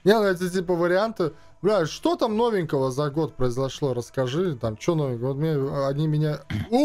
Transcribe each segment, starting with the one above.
Не, ну эти типа варианты. Бля, что там новенького за год произошло? Расскажи, там, что новенького? Вот они меня...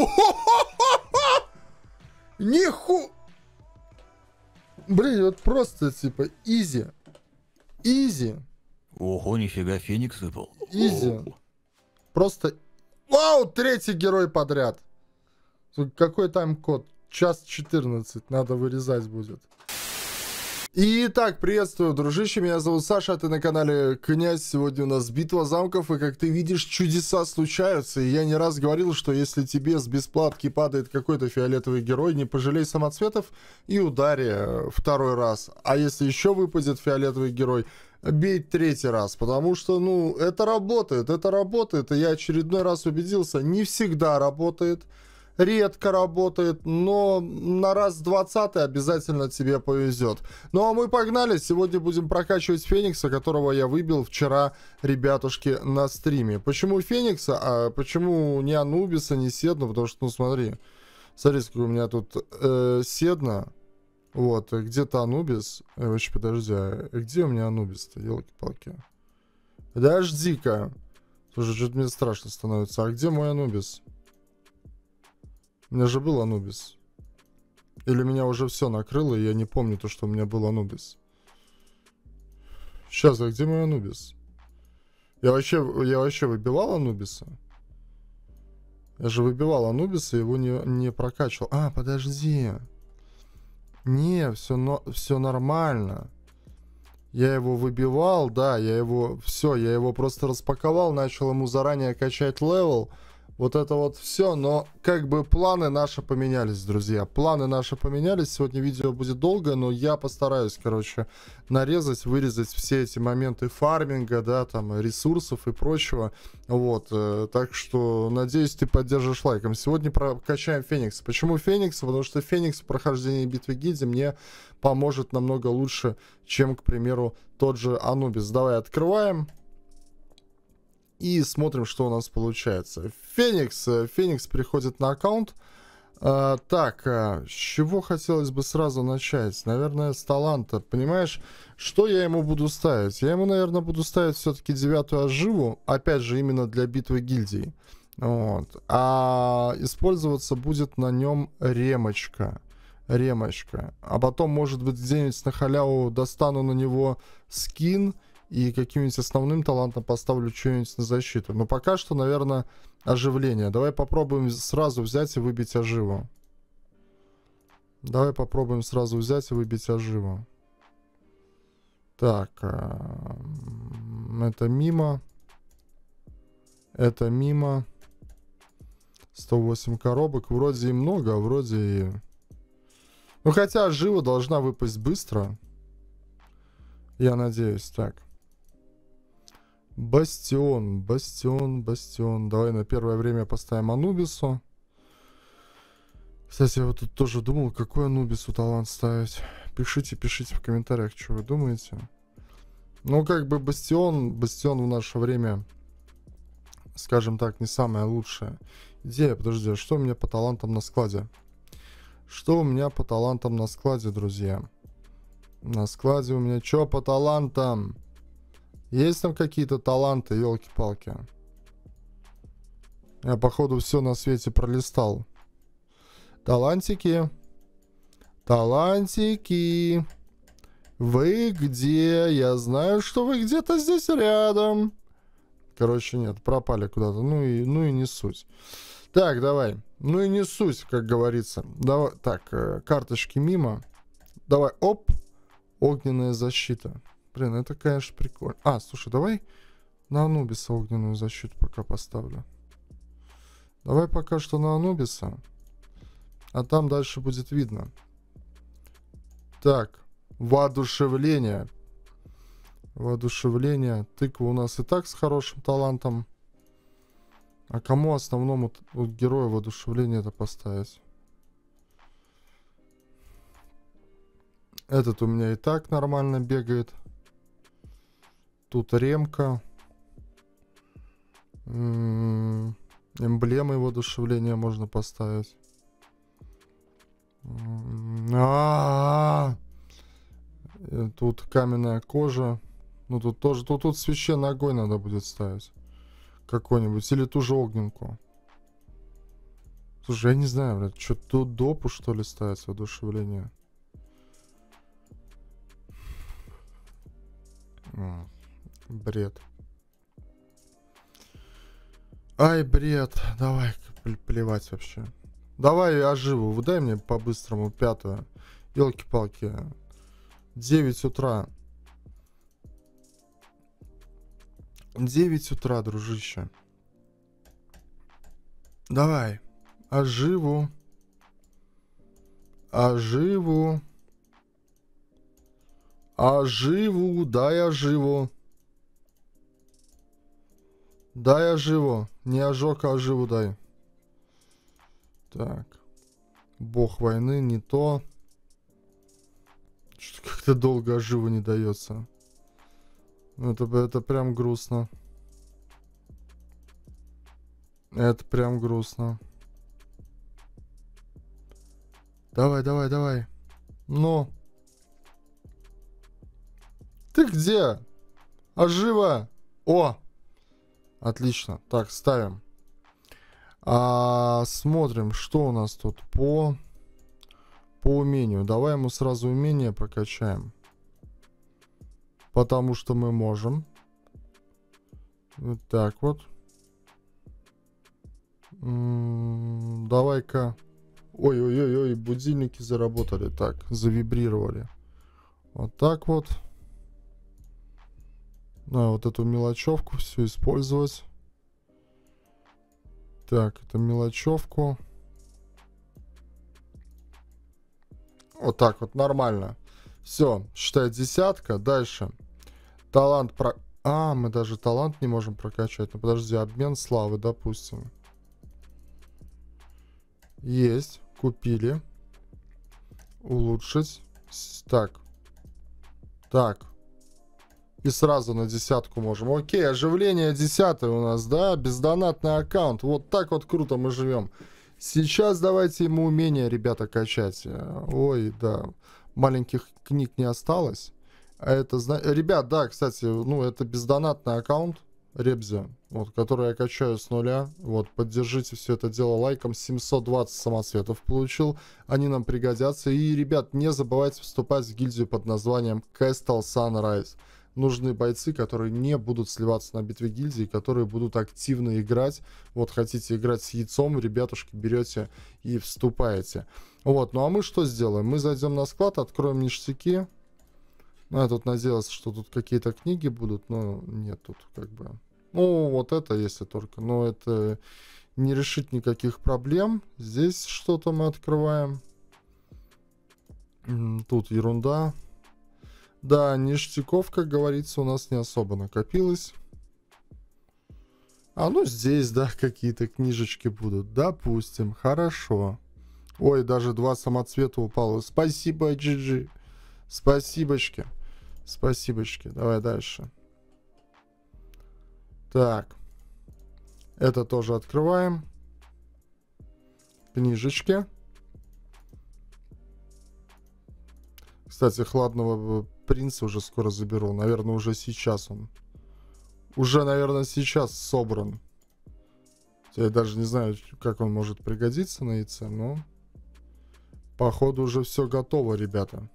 Ниху... Блин, вот просто типа изи. Изи. Ого, нифига, Феникс выпал. Изи. Просто... Вау, третий герой подряд. Какой тайм-код? Час 14. Надо вырезать будет. Итак, приветствую, дружище, меня зовут Саша, а ты на канале Князь. Сегодня у нас битва замков, и как ты видишь, чудеса случаются. И я не раз говорил, что если тебе с бесплатки падает какой-то фиолетовый герой, не пожалей самоцветов и удари второй раз. А если еще выпадет фиолетовый герой, бей третий раз, потому что, ну, это работает, и я очередной раз убедился, не всегда работает. Редко работает, но на раз 20 обязательно тебе повезет. Ну а мы погнали. Сегодня будем прокачивать Феникса, которого я выбил вчера, ребятушки, на стриме. Почему Феникса? А почему не Анубиса, не Седну? Потому что, ну смотри, сколько у меня тут Седна. Вот, где-то Анубис. Вообще, подожди, а где у меня Анубис-то? Елки-палки. Подожди-ка. Слушай, что-то мне страшно становится. А где мой Анубис? У меня же был Анубис. Или меня уже все накрыло, и я не помню то, что у меня был Анубис. Сейчас, а где мой Анубис? Я вообще выбивал Анубиса? Я же выбивал Анубиса, его не прокачивал. А, подожди. Не, все нормально. Я его выбивал, да, я его просто распаковал, начал ему заранее качать левел. Вот это вот все, но как бы планы наши поменялись, друзья. Планы наши поменялись. Сегодня видео будет долгое, но я постараюсь, короче, нарезать, вырезать все эти моменты фарминга, да, там, ресурсов и прочего. Вот, так что, надеюсь, ты поддержишь лайком. Сегодня прокачаем Феникса. Почему Феникса? Потому что Феникс в прохождении битвы гильдии мне поможет намного лучше, чем, к примеру, тот же Анубис. Давай открываем. И смотрим, что у нас получается. Феникс приходит на аккаунт. С чего хотелось бы сразу начать? Наверное, с таланта. Понимаешь, что я ему буду ставить? Я ему, наверное, буду ставить все-таки 9-ю оживу. Опять же, именно для битвы гильдий. Вот. А использоваться будет на нем ремочка. А потом, может быть, где-нибудь на халяву достану на него скин. И каким-нибудь основным талантом поставлю что-нибудь на защиту. Но пока что, наверное, оживление. Давай попробуем сразу взять и выбить оживу. Так. Это мимо. 108 коробок. Вроде и много, а вроде и... Ну, хотя ожива должна выпасть быстро. Я надеюсь. Так. Бастион. Давай на первое время поставим Анубису. Кстати, я вот тут тоже думал, какой Анубису талант ставить. Пишите в комментариях, что вы думаете. Ну, как бы Бастион в наше время, скажем так, не самая лучшая идея. Подожди, а что у меня по талантам на складе? Друзья? На складе у меня что по талантам? Есть там какие-то таланты, елки-палки? Я, походу, все на свете пролистал. Талантики. Вы где? Я знаю, что вы где-то здесь рядом. Короче, нет, пропали куда-то. Ну и не суть. Так, давай. Ну и не суть, как говорится. Давай. Так, карточки мимо. Давай, оп. Огненная защита. Блин, это, конечно, прикольно. Слушай, давай на Анубиса огненную защиту пока поставлю. Давай пока что на Анубиса. А там дальше будет видно. Так, воодушевление. Тыква у нас и так с хорошим талантом. А кому основному герою воодушевление-то поставить? Этот у меня и так нормально бегает. Тут ремка. Эмблемой воодушевления можно поставить. Тут каменная кожа. Ну тут тоже, тут священный огонь надо будет ставить. Какой-нибудь. Или ту же огненку. Слушай, я не знаю, блядь, что тут допу, что ли, ставить, воодушевление. Бред. Ай, бред. Давай, плевать вообще. Давай оживу. Выдай мне по-быстрому 5-ю. Ёлки-палки. 9 утра. 9 утра, дружище. Давай. Оживу. Оживу. Оживу. Дай оживу. Дай оживу. Не ожог, а оживу дай. Так. Бог войны, не то. Что-то как-то долго оживу не дается. Это прям грустно. Это прям грустно. Давай, давай, давай. Ну. Ты где? Ожива. О! Отлично. Так, ставим. Смотрим, что у нас тут по умению. Давай ему сразу умение прокачаем. Потому что мы можем. Вот так вот. Давай-ка. Ой-ой-ой, будильники заработали. Так, завибрировали. Вот так вот. Вот эту мелочевку все использовать. Так, это мелочевку. Вот так вот, нормально. Все, считай, 10. Дальше. Талант про... мы даже талант не можем прокачать. Ну, подожди, обмен славы, допустим. Есть, купили. Улучшить. Так. Так. И сразу на 10 можем. Окей, оживление 10 у нас, да? Бездонатный аккаунт. Вот так вот круто мы живем. Сейчас давайте ему умения, ребята, качать. Ой, да. Маленьких книг не осталось. А это, ребят, да, кстати, ну, это бездонатный аккаунт Ребзи, вот, который я качаю с нуля. Вот, поддержите все это дело лайком. 720 самоцветов получил. Они нам пригодятся. И, ребят, не забывайте вступать в гильдию под названием Castle Sunrise. Нужны бойцы, которые не будут сливаться на битве гильдии, которые будут активно играть. Вот, хотите играть с яйцом, ребятушки, берете и вступаете. Вот, ну а мы что сделаем? Мы зайдем на склад, откроем ништяки. Ну, я тут надеялся, что тут какие-то книги будут, но нет тут как бы. Ну, вот это если только. Но это не решит никаких проблем. Здесь что-то мы открываем. Тут ерунда. Да, ништяков, как говорится, у нас не особо накопилось. Ну здесь, да, какие-то книжечки будут. Допустим, хорошо. Ой, даже 2 самоцвета упало. Спасибо, GG. Спасибочки. Спасибочки. Давай дальше. Так. Это тоже открываем. Книжечки. Кстати, хладного принца уже скоро заберу. Наверное, уже сейчас он. Уже, наверное, сейчас собран. Я даже не знаю, как он может пригодиться на яйце, но... Походу уже все готово, ребята.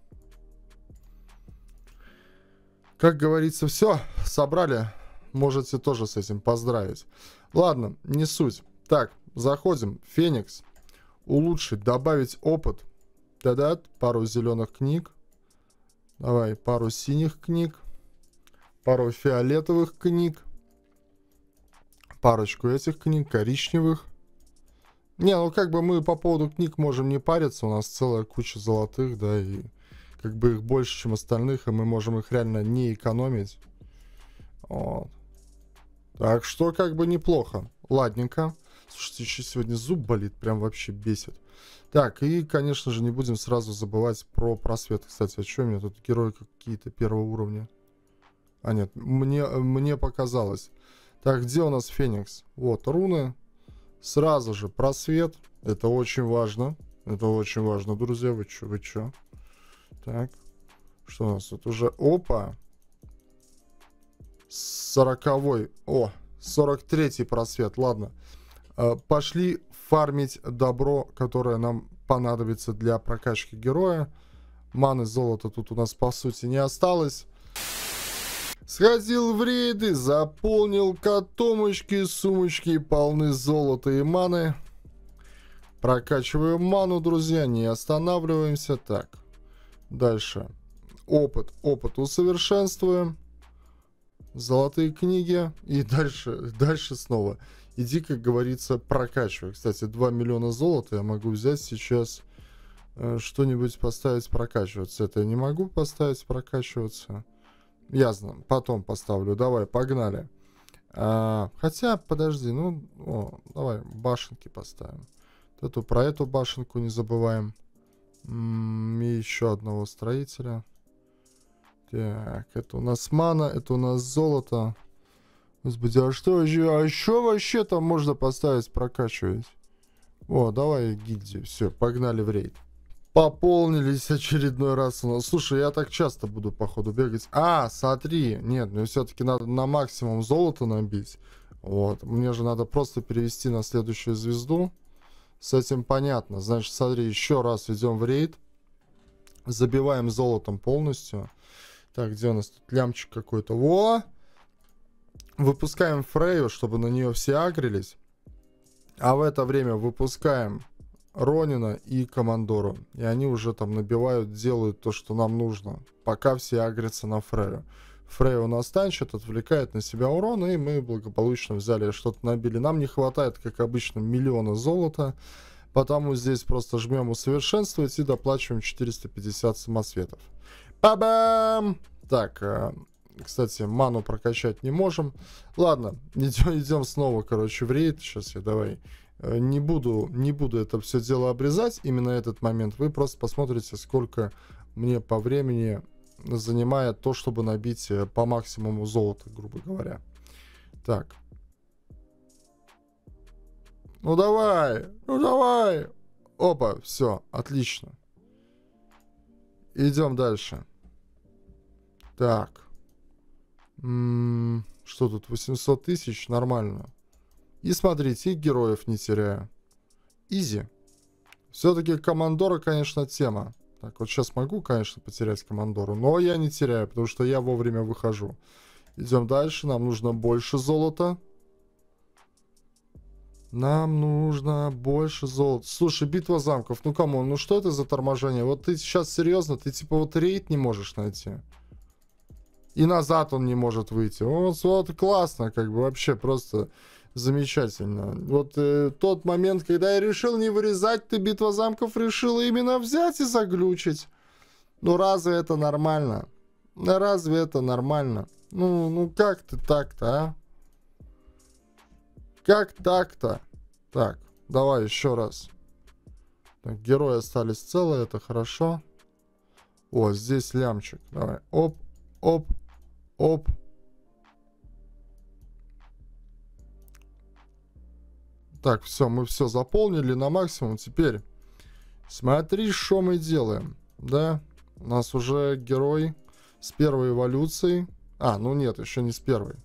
Как говорится, все, собрали. Можете тоже с этим поздравить. Ладно, не суть. Так, заходим. Феникс. Улучшить, добавить опыт. Та-да, пару зеленых книг. Давай, пару синих книг. Пару фиолетовых книг. Парочку этих книг, коричневых. Не, ну как бы мы по поводу книг можем не париться. У нас целая куча золотых, да, и как бы их больше, чем остальных, и мы можем их реально не экономить. Вот. Так что как бы неплохо. Ладненько. Слушайте, еще сегодня зуб болит, прям вообще бесит. Так, и, конечно же, не будем сразу забывать про просвет. Кстати, а что у меня тут герои какие-то первого уровня? А нет, мне показалось. Так, где у нас Феникс? Вот, руны. Сразу же просвет. Это очень важно. Это очень важно, друзья. Вы чё, вы чё? Так, что у нас тут уже? Опа. 40-й. О, 43-й просвет. Ладно. Пошли фармить добро, которое нам понадобится для прокачки героя. Маны, золота тут у нас по сути не осталось. Сходил в рейды, заполнил котомочки, сумочки полны золота и маны. Прокачиваем ману, друзья, не останавливаемся. Так, дальше. Опыт усовершенствуем. Золотые книги. И дальше снова. Иди, как говорится, прокачивай. Кстати, 2 миллиона золота я могу взять сейчас, что-нибудь поставить прокачиваться. Это я не могу поставить прокачиваться. Ясно, потом поставлю. Давай, погнали. Хотя, подожди, давай башенки поставим. Про эту башенку не забываем. И еще одного строителя. Так, это у нас мана, это у нас золото. Господи, а что вообще там можно поставить прокачивать? О, давай гильдию. Все, погнали в рейд. Пополнились очередной раз у нас. Слушай, я так часто буду, походу, бегать. Смотри. Нет, мне все-таки надо на максимум золота набить. Вот. Мне же надо просто перевести на следующую звезду. С этим понятно. Значит, смотри, еще раз идем в рейд. Забиваем золотом полностью. Так, где у нас тут лямчик какой-то? Во! Выпускаем Фрейю, чтобы на нее все агрились. А в это время выпускаем Ронина и Командору. И они уже там набивают, делают то, что нам нужно. Пока все агрятся на Фрейю. Фрейя у нас танчит, отвлекает на себя урон. И мы благополучно взяли, что-то набили. Нам не хватает, как обычно, миллиона золота. Потому здесь просто жмем усовершенствовать и доплачиваем 450 самосветов. Па-бам! Так, кстати, ману прокачать не можем. Ладно, идем снова, короче, в рейд. Сейчас я давай... Не буду это все дело обрезать, именно этот момент. Вы просто посмотрите, сколько мне по времени занимает то, чтобы набить по максимуму золота, грубо говоря. Так. Ну давай. Опа, все, отлично. Идем дальше. Так. Что тут, 800 тысяч? Нормально. И смотрите, и героев не теряю. Изи. Все-таки Командора, конечно, тема. Так, вот сейчас могу, конечно, потерять Командору, но я не теряю, потому что я вовремя выхожу. Идем дальше, нам нужно больше золота. Нам нужно больше золота. Слушай, битва замков, ну камон, ну что это за торможение? Вот ты сейчас серьезно, ты типа вот рейд не можешь найти. И назад он не может выйти. Вот классно, как бы вообще просто... Замечательно. Вот тот момент, когда я решил не вырезать, ты битва замков решила именно взять и заглючить. Ну разве это нормально? Разве это нормально? Ну как ты так-то, а? Как так-то? Так, давай еще раз. Так, герои остались целые, это хорошо. О, здесь лямчик. Давай. Оп, оп, оп. Так, все, мы все заполнили на максимум. Теперь смотри, что мы делаем. Да, у нас уже герой с первой эволюцией. Ну нет, еще не с первой.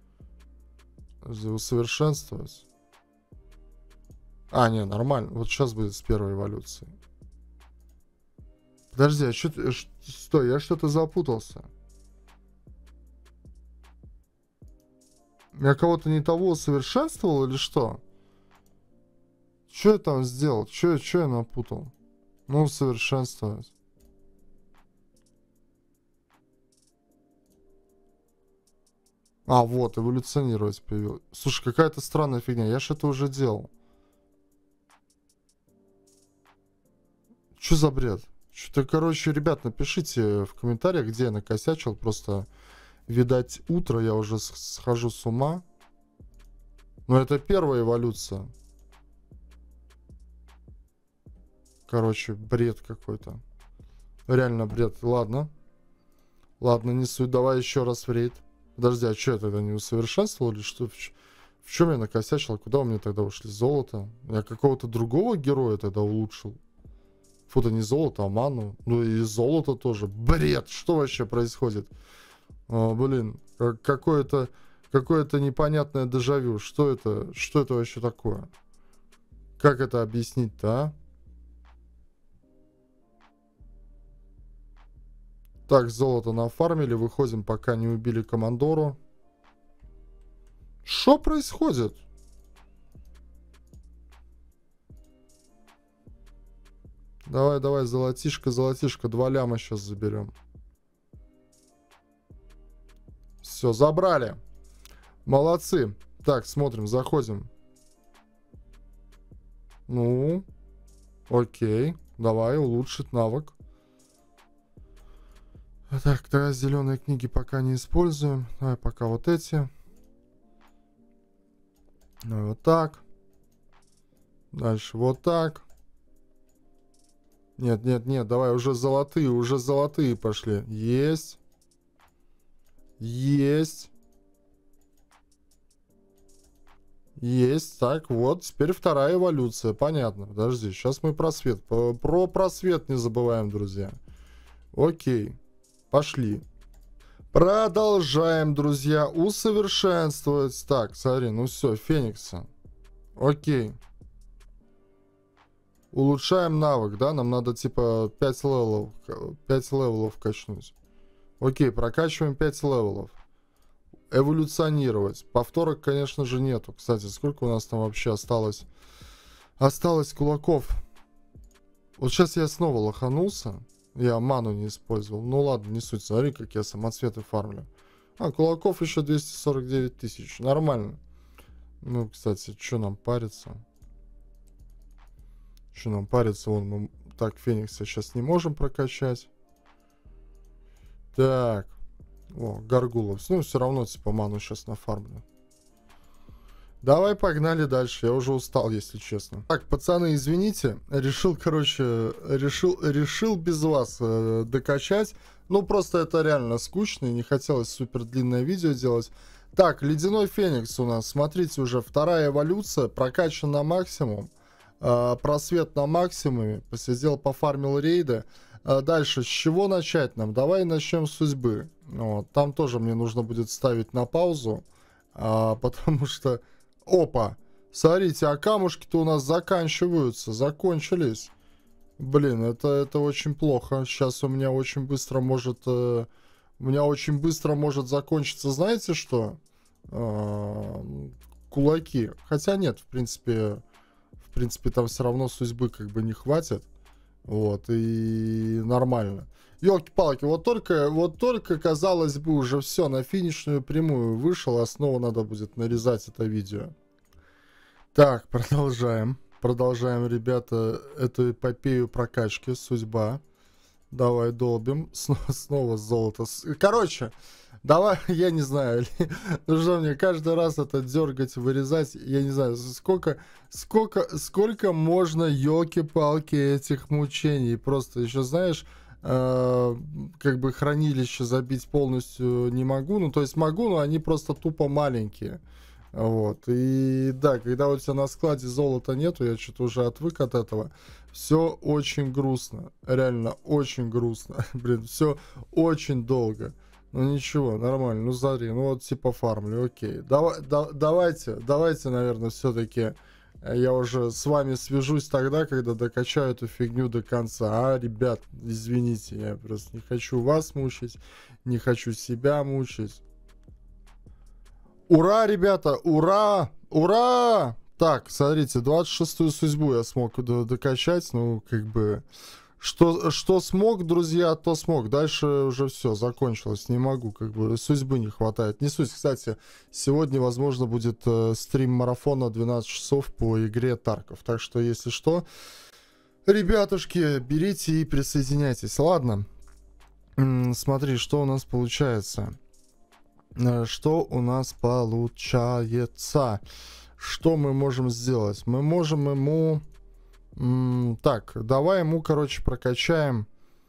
Усовершенствовать. Не, нормально. Вот сейчас будет с первой эволюции. Подожди, стой, я что-то запутался. Я кого-то не того усовершенствовал или что? Что я там сделал? Что я напутал? Ну, усовершенствовать. Вот, эволюционировать появилось. Слушай, какая-то странная фигня. Я же это уже делал. Что за бред? Что-то, короче, ребят, напишите в комментариях, где я накосячил. Просто, видать, утро я уже схожу с ума. Но это первая эволюция. Короче, бред какой-то. Реально бред. Ладно, не суть. Давай еще раз в рейд. Подожди, а что я тогда не усовершенствовал или что? В чем я накосячил? Куда у меня тогда ушли золото? Я какого-то другого героя тогда улучшил. Фу, да не золото, а ману. Ну и золото тоже. Бред! Что вообще происходит? О, блин, какое-то непонятное дежавю. Что это? Что это вообще такое? Как это объяснить-то, а? Так, золото нафармили. Выходим, пока не убили командору. Что происходит? Давай, давай, золотишко, золотишко. 2 ляма сейчас заберем. Все, забрали. Молодцы. Так, смотрим, заходим. Ну, окей. Давай, улучшить навык. Так, тогда зеленые книги пока не используем. Давай пока вот эти. Ну, вот так. Дальше вот так. Нет, нет, нет, давай уже золотые пошли. Есть. Есть. Есть. Так, вот, теперь вторая эволюция. Понятно. Подожди, сейчас мы просвет. Про просвет не забываем, друзья. Окей. Пошли. Продолжаем, друзья, усовершенствовать. Так, смотри, ну все, Феникса. Окей. Улучшаем навык, да? Нам надо типа 5 левелов качнуть. Окей, прокачиваем 5 левелов. Эволюционировать. Повторок, конечно же, нету. Кстати, сколько у нас там вообще осталось? Осталось кулаков. Вот сейчас я снова лоханулся. Я ману не использовал. Ну ладно, не суть. Смотри, как я самоцветы фармлю. А, кулаков еще 249 тысяч. Нормально. Ну, кстати, что нам париться? Что нам париться? Вон мы... Так, Феникса сейчас не можем прокачать. Так. О, Гаргулов. Ну, все равно, типа, ману сейчас нафармлю. Давай, погнали дальше. Я уже устал, если честно. Так, пацаны, извините. Решил, короче, решил без вас докачать. Ну, просто это реально скучно. И не хотелось супер длинное видео делать. Так, Ледяной Феникс у нас. Смотрите, уже вторая эволюция. Прокачан на максимум. Просвет на максимуме. Посидел, пофармил рейды. Дальше, с чего начать нам? Давай начнем с судьбы. Вот. Там тоже мне нужно будет ставить на паузу. Потому что... Опа! Смотрите, а камушки-то у нас заканчиваются. Закончились. Блин, это очень плохо. Сейчас у меня очень быстро может... закончиться, знаете что? Кулаки. Хотя нет, в принципе, там все равно судьбы как бы не хватит. Вот, и нормально. Ёлки-палки, вот только, казалось бы, уже все, на финишную прямую вышел, а снова надо будет нарезать это видео. Так, продолжаем. Продолжаем, ребята, эту эпопею прокачки, судьба. Давай долбим. Снова золото. Короче, давай, я не знаю, ну что мне каждый раз это дергать, вырезать, я не знаю, сколько можно, ёлки-палки, этих мучений. Просто еще, знаешь, как бы хранилище забить полностью не могу. Ну, то есть могу, но они просто тупо маленькие. Вот. И да, когда у тебя на складе золота нету, я что-то уже отвык от этого. Все очень грустно. Реально очень грустно. Блин, все очень долго. Ну ничего, нормально. Ну смотри, ну вот типа фармлю, окей. Давайте, наверное, все-таки я уже с вами свяжусь тогда, когда докачаю эту фигню до конца. А, ребят, извините, я просто не хочу вас мучить, не хочу себя мучить. Ура, ребята, ура, ура! Так, смотрите, 26-ю судьбу я смог докачать, ну, как бы... Что смог, друзья, то смог. Дальше уже все, закончилось. Не могу, как бы, судьбы не хватает. Не суть, кстати, сегодня, возможно, будет стрим марафона 12 часов по игре Тарков. Так что, если что, ребятушки, берите и присоединяйтесь. Ладно, смотри, что у нас получается. Что у нас получается? Что мы можем сделать? Мы можем ему... Так, давай ему, короче, прокачаем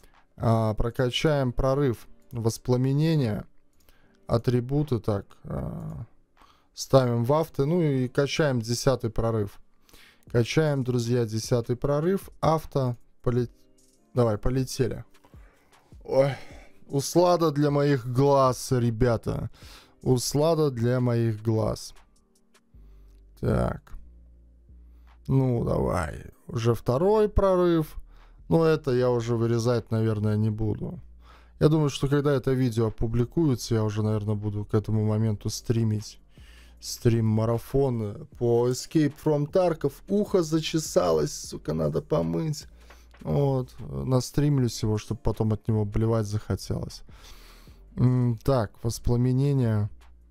прорыв, воспламенение, атрибуты, так, ставим в авто, ну и качаем 10-й прорыв. Качаем, друзья, 10-й прорыв, авто, давай, полетели. Ой, Услада для моих глаз, ребята. Услада для моих глаз. Так. Ну, давай. Уже второй прорыв. Но это я уже вырезать, наверное, не буду. Я думаю, что когда это видео опубликуется, я уже, наверное, буду к этому моменту стримить. Стрим-марафон по Escape from Tarkov. Ухо зачесалось, сука, надо помыть. Вот. Настримлюсь его, чтобы потом от него блевать захотелось. Так, воспламенение.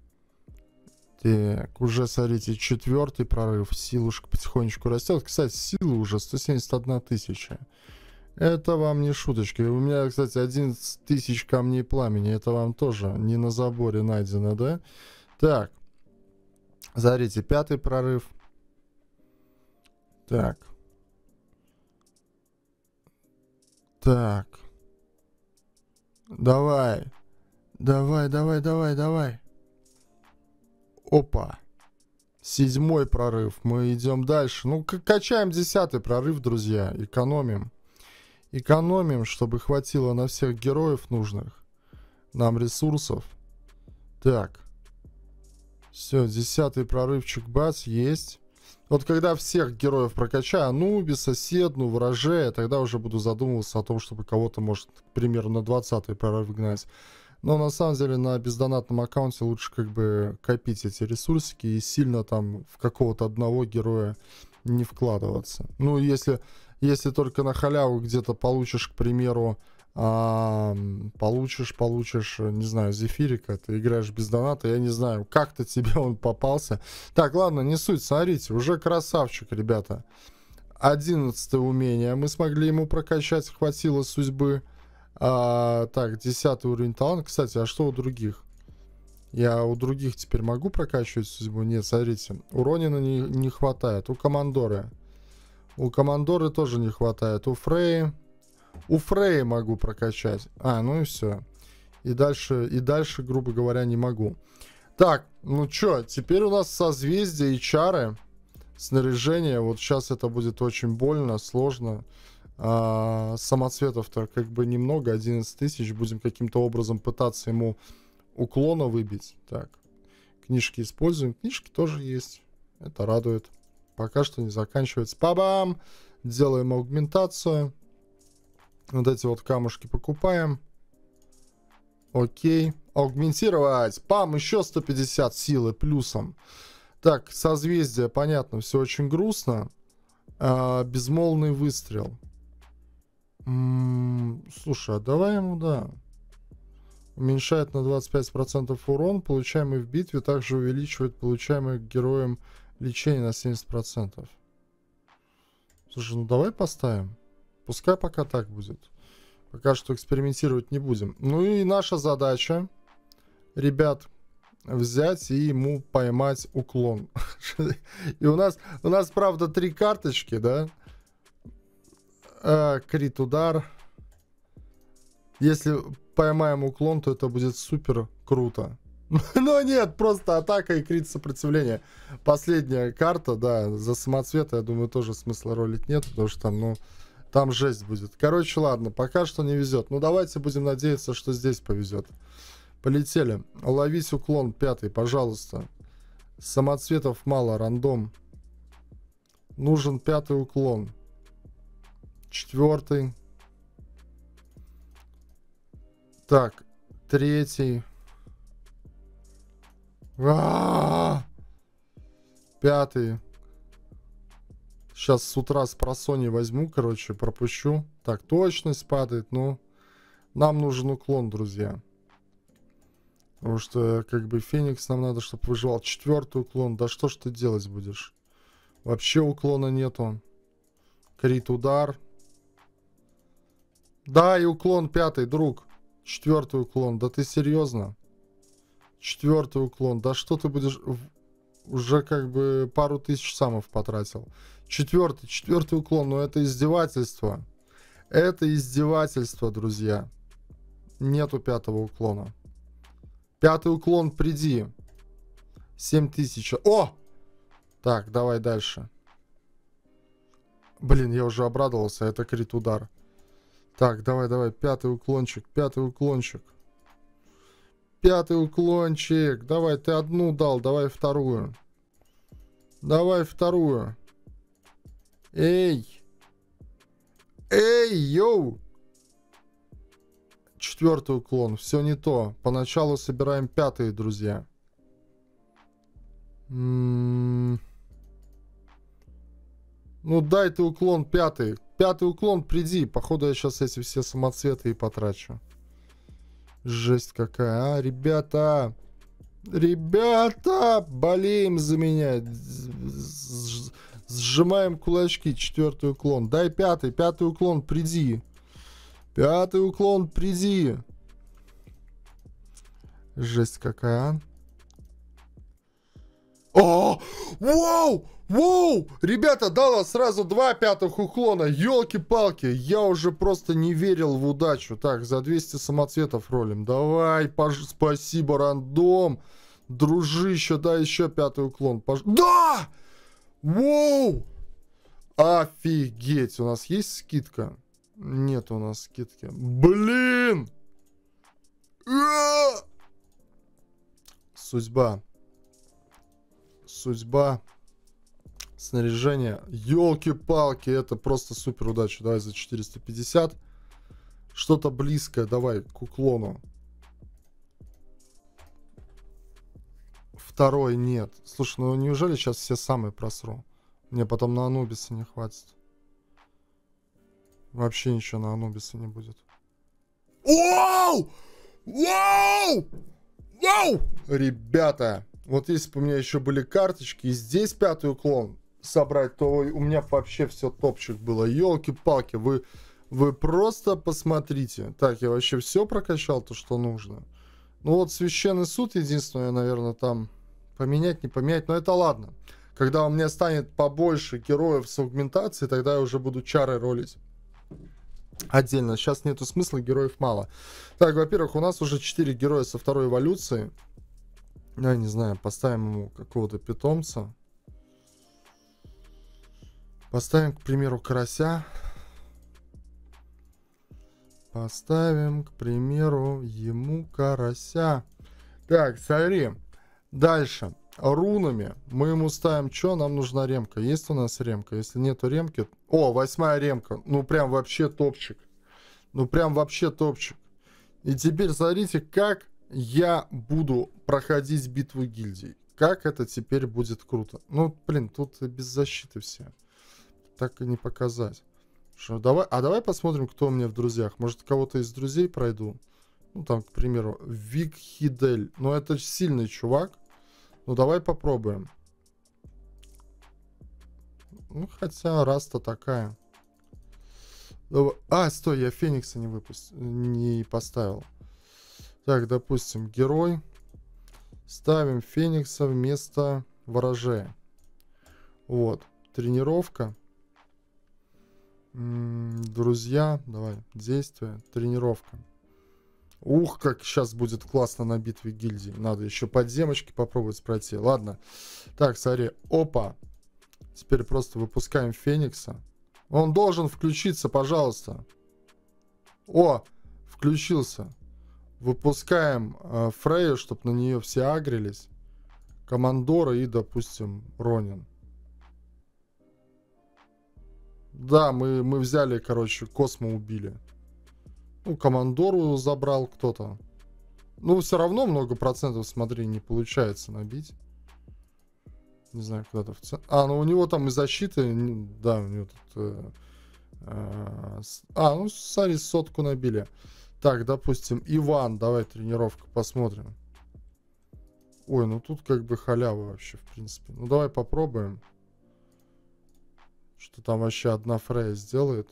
Так, уже, смотрите, 4-й прорыв. Силушка потихонечку растет. Кстати, силы уже 171 тысяча. Это вам не шуточки. У меня, кстати, 11 тысяч камней пламени. Это вам тоже не на заборе найдено, да? Так. Смотрите, 5-й прорыв. Так. Так. Давай. Давай. Опа. 7-й прорыв. Мы идем дальше. Ну, качаем 10-й прорыв, друзья. Экономим. Экономим, чтобы хватило на всех героев нужных. Нам ресурсов. Так. Все, 10-й прорывчик, бац, есть. Вот когда всех героев прокачаю, Анубиса, Седну, Ворожея, тогда уже буду задумываться о том, чтобы кого-то, может, к примеру, на 20-й прорыв гнать. Но на самом деле на бездонатном аккаунте лучше как бы копить эти ресурсики и сильно там в какого-то одного героя не вкладываться. Ну, если только на халяву где-то получишь, к примеру, получишь, не знаю, Зефирика, ты играешь без доната, я не знаю, как-то тебе он попался. Так, ладно, не суть, смотрите, уже красавчик, ребята. 11-е умение мы смогли ему прокачать, хватило судьбы. Так, 10-й уровень таланта. Кстати, а что у других? Я у других теперь могу прокачивать судьбу? Нет, смотрите, у Ронина не хватает, у Командоры тоже не хватает, у Фреи могу прокачать. Ну и все. И дальше, грубо говоря, не могу. Так, ну чё, теперь у нас созвездия и чары. Снаряжение. Вот сейчас это будет очень больно, сложно. Самоцветов-то как бы немного, 11 тысяч. Будем каким-то образом пытаться ему уклона выбить. Так, книжки используем. Книжки тоже есть. Это радует. Пока что не заканчивается. Па-бам! Делаем аугментацию. Вот эти вот камушки покупаем. Окей. Аугментировать. Пам, еще 150 силы плюсом. Так, созвездие, понятно, все очень грустно. Безмолвный выстрел. Слушай, а давай ему, да. Уменьшает на 25% урон, получаемый в битве. Также увеличивает получаемое героем лечение на 70%. Слушай, ну давай поставим. Пускай пока так будет. Пока что экспериментировать не будем. Ну и наша задача, ребят, взять и ему поймать уклон. И у нас, правда, 3 карточки, да? Крит удар. Если поймаем уклон, то это будет супер круто. Но нет, просто атака и крит сопротивление. Последняя карта, да, за самоцвета, я думаю, тоже смысла ролить нет, потому что там, ну, там жесть будет. Короче, ладно, пока что не везет. Ну, давайте будем надеяться, что здесь повезет. Полетели. Ловить уклон 5-й, пожалуйста. Самоцветов мало, рандом. Нужен 5-й уклон. 4-й. Так, 3-й. 5-й. Сейчас с утра с просони возьму, короче, пропущу. Так, точность падает, ну. Нам нужен уклон, друзья. Потому что, как бы, Феникс нам надо, чтобы выживал. 4-й уклон. Да что ж ты делать будешь? Вообще уклона нету. Крит удар. Да, и уклон 5-й, друг. 4-й уклон. Да ты серьезно? 4-й уклон. Да что ты будешь... Уже как бы пару тысяч самов потратил. 4-й уклон. Ну это издевательство. Это издевательство, друзья. Нету 5-го уклона. 5-й уклон, приди. 7000. О! Так, давай дальше. Блин, я уже обрадовался. Это крит удар. Так, давай, пятый уклончик, пятый уклончик. Пятый уклончик. Давай, ты одну дал, давай вторую. Давай вторую. Эй! Эй, йоу! Четвертый уклон. Все не то. Поначалу собираем пятые, друзья. Ну, дай ты уклон пятый. Пятый уклон, приди. Походу, я сейчас эти все самоцветы и потрачу. Жесть какая, а, ребята. Ребята, болеем за меня. Сжимаем кулачки. Четвертый уклон. Дай пятый. Пятый уклон, приди. Пятый уклон, приди. Жесть какая, а. О! Воу! Воу! Ребята, дало сразу 2 пятых уклона. Ёлки-палки. Я уже просто не верил в удачу. Так, за 200 самоцветов ролим. Давай, спасибо, рандом. Дружище, дай еще пятый уклон. Да! Воу! Офигеть. У нас есть скидка? Нет у нас скидки. Блин! Судьба. Судьба. Снаряжение. Ёлки-палки, это просто супер удача. Давай за 450. Что-то близкое. Давай к уклону. Второй нет. Слушай, ну неужели сейчас все самые просру? Мне потом на Анубиса не хватит. Вообще ничего на Анубиса не будет. Вау! Вау! Вау! Ребята, вот если бы у меня еще были карточки, и здесь пятый уклон собрать, то у меня вообще все топчик было. Ёлки-палки, вы просто посмотрите. Так, я вообще все прокачал, то, что нужно. Ну вот Священный суд единственное, наверное, там поменять, не поменять, но это ладно. Когда у меня станет побольше героев с аугментацией, тогда я уже буду чары ролить отдельно. Сейчас нету смысла, героев мало. Так, во-первых, у нас уже 4 героя со второй эволюции. Я не знаю, поставим ему какого-то питомца. Поставим, к примеру, карася. Поставим, к примеру, ему карася. Так, смотри. Дальше. Рунами мы ему ставим, что нам нужна ремка. Есть у нас ремка? Если нету ремки... О, 8-я ремка. Ну, прям вообще топчик. Ну, прям вообще топчик. И теперь смотрите, как я буду проходить битву гильдий. Как это теперь будет круто. Ну, блин, тут без защиты все. Так и не показать. Что, давай, давай посмотрим, кто у меня в друзьях. Может, кого-то из друзей пройду. Ну, там, к примеру, Вик Хидель. Ну, это сильный чувак. Ну, давай попробуем. Ну, хотя раз-то такая. А, стой, я Феникса не поставил. Так, допустим, герой. Ставим Феникса вместо ворожея. Вот. Тренировка. Друзья. Давай. Действие. Тренировка. Ух, как сейчас будет классно на битве гильдии. Надо еще подземочки попробовать пройти. Ладно. Так, смотри. Опа. Теперь просто выпускаем Феникса. Он должен включиться, пожалуйста. О, включился. Выпускаем Фрейю, чтобы на нее все агрились. Командора и, допустим, Ронин. Да, мы взяли, короче, Космо убили. Ну, Командору забрал кто-то. Ну, все равно много процентов, смотри, не получается набить. Не знаю, куда-то в центр. А, ну у него там и защиты. Да, у него тут... ну, смотри, 100 набили. Так, допустим, Иван. Давай тренировку посмотрим. Ой, ну тут как бы халява вообще, в принципе. Ну, давай попробуем. Что там вообще одна Фрея сделает.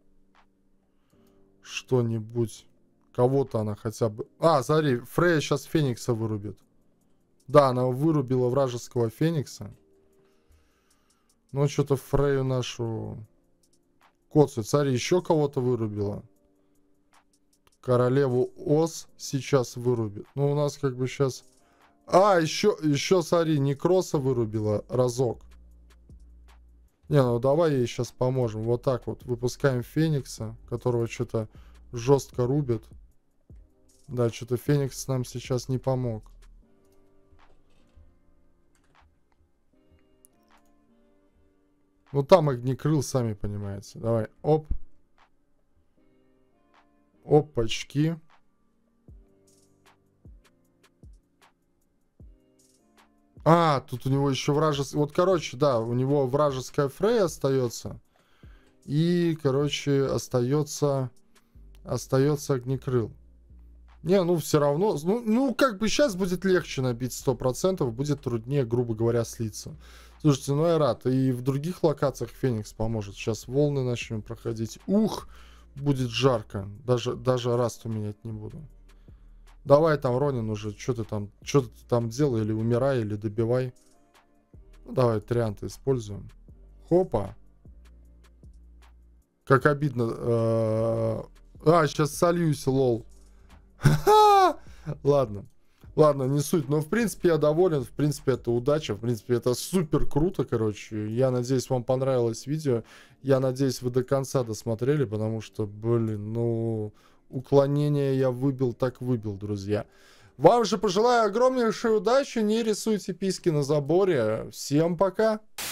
Что-нибудь. Кого-то она хотя бы... А, смотри, Фрея сейчас Феникса вырубит. Да, она вырубила вражеского Феникса. Ну, что-то Фрею нашу коцает. Смотри, еще кого-то вырубила. Королеву Ос сейчас вырубит. Ну, у нас как бы сейчас... А, еще, смотри, Некроса вырубила разок. Не, ну давай ей сейчас поможем. Вот так вот. Выпускаем Феникса, которого что-то жестко рубит. Да, что-то Феникс нам сейчас не помог. Ну там огнекрыл, сами понимаете. Давай, оп. Опачки. А, тут у него еще вражеский... Вот, короче, да, у него вражеская Фрей остается. И, короче, остается огнекрыл. Не, ну все равно... Ну, как бы сейчас будет легче набить 100%, будет труднее, грубо говоря, слиться. Слушайте, ну я рад. И в других локациях Феникс поможет. Сейчас волны начнем проходить. Ух, будет жарко. Даже расту менять не буду. Давай там, Ронин, уже, что ты там делай, или умирай, или добивай. Ну, давай трианты используем. Хопа. Как обидно. Сейчас сольюсь, лол. Ладно. Ладно, не суть. Но, в принципе, я доволен. В принципе, это удача. В принципе, это супер круто, короче. Я надеюсь, вам понравилось видео. Я надеюсь, вы до конца досмотрели, потому что, блин, ну... Уклонение я выбил, так выбил, друзья. Вам же пожелаю огромнейшей удачи. Не рисуйте письки на заборе. Всем пока.